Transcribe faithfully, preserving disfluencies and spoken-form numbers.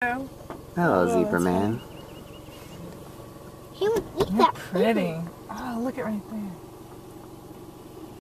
Hello, Oh, Zebra Man. He would eat You're that pretty. food. Oh, look at right there.